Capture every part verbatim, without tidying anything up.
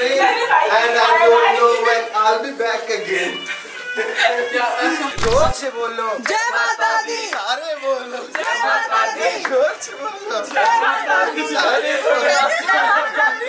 place and I don't know when I'll be back again. जोर से बोलो जय माता दी, सारे बोलो जय माता दी, जोर से बोलो जय माता दी, सारे बोलो जय माता दी।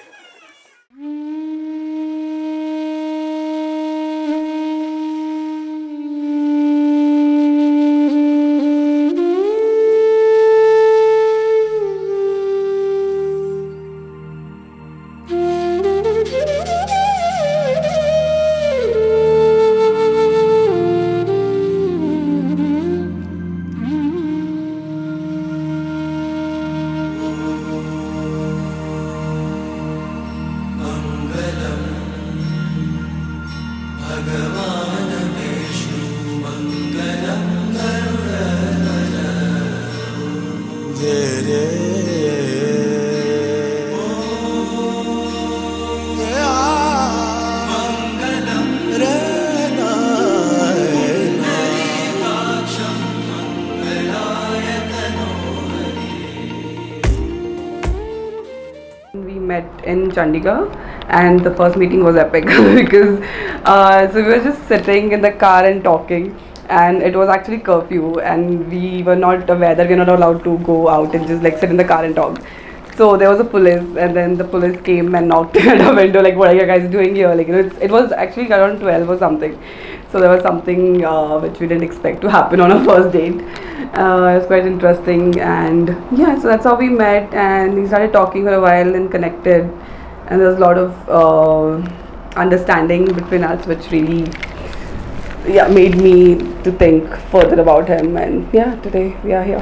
We met in Chandigarh and the first meeting was epic because uh, so we were just sitting in the car and talking, and it was actually curfew and we were not aware that we are not allowed to go out and just like sit in the car and talk. So there was a police, and then the police came and knocked at our window like, what are you guys doing here? Like, you know, it, it was actually around twelve or something. So there was something uh, which we didn't expect to happen on our first date. Uh, it was quite interesting, and yeah, so that's how we met, and we started talking for a while and connected, and there was a lot of uh, understanding between us, which really yeah made me to think further about him, and yeah, today we are here.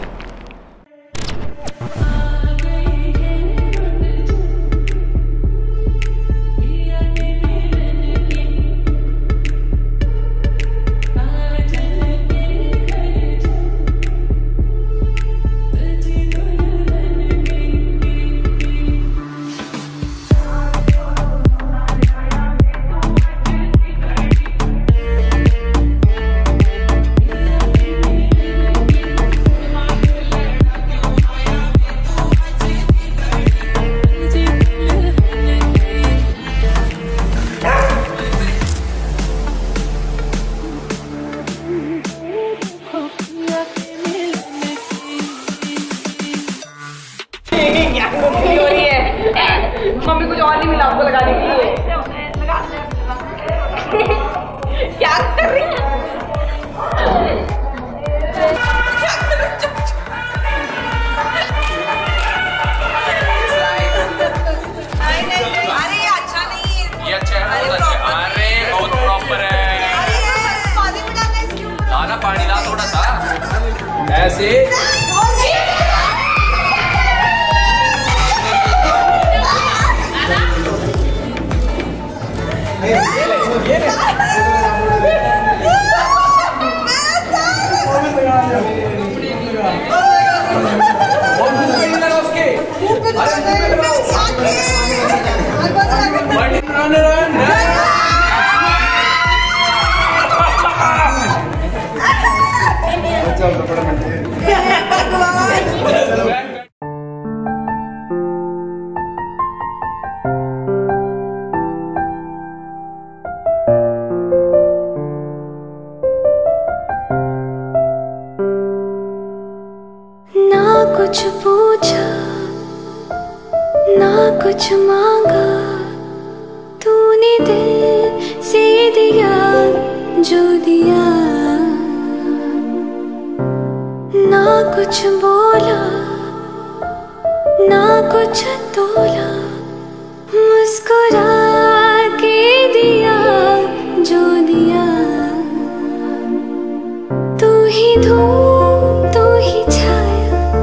Mummy कुछ और नहीं मिला आपको लगाने के लिए। क्या कर रही है? अरे ये अच्छा नहीं है। ये अच्छा है, बहुत अच्छा है। अरे बहुत प्रॉपर है। अरे ये पानी में डालना है इसके ऊपर। ला ना पानी ला थोड़ा सा ऐसे। कुछ पूछा ना कुछ मांगा, तूने दिल से दिया जो दिया, ना कुछ बोला ना कुछ तोला, मुस्कुरा के दिया जो दिया, तू ही धूप तू ही छाया,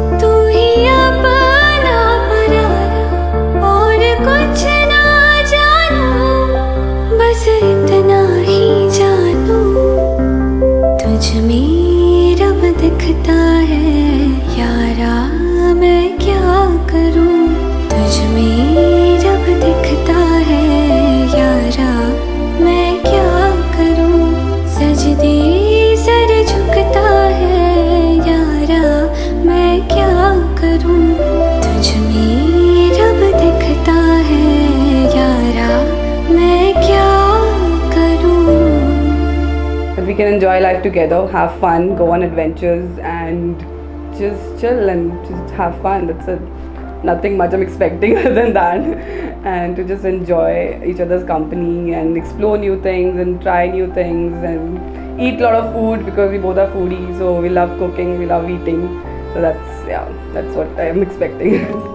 इतना ही जानू तुझ में रब दिखता है यारा, मैं क्या करूं, तुझ में रब दिखता है यारा, मैं क्या करूं, सजदे सर झुकता है यारा, मैं क्या करूं, तुझ में रब दिखता है यारा। मैं क्या करूं. That we can enjoy life together, have fun, go on adventures, and just chill and just have fun. That's it. Nothing much I'm expecting other than that. And to just enjoy each other's company and explore new things and try new things and eat a lot of food because we both are foodies. So we love cooking, we love eating. So that's, yeah, that's what I'm expecting.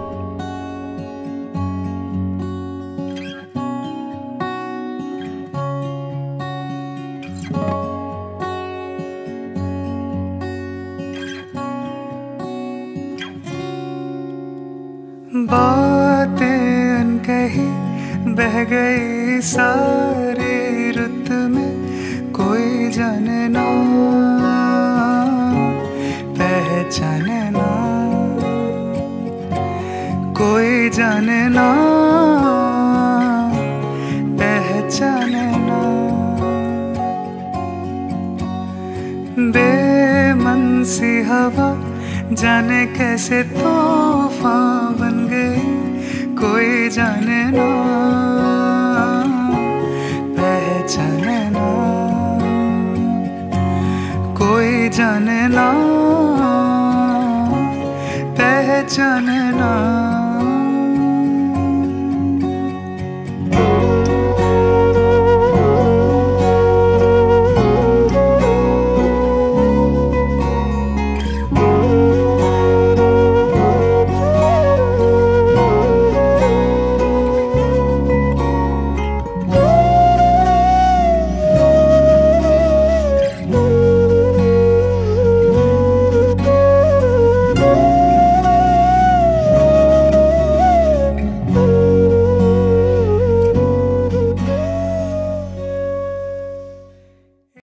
बातें अनकही बह गई सारे रुत में, कोई जाने ना पहचाने ना, कोई जाने ना पहचाने ना. बेमन सी हवा जाने कैसे तूफान बन गई, कोई जाने ना पहचाने ना, कोई जाने ना पहचाने ना.